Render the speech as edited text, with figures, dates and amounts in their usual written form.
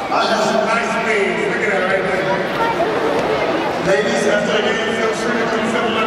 I have some nice beans. Look at that right there. Ladies, after the game, feel free to come fill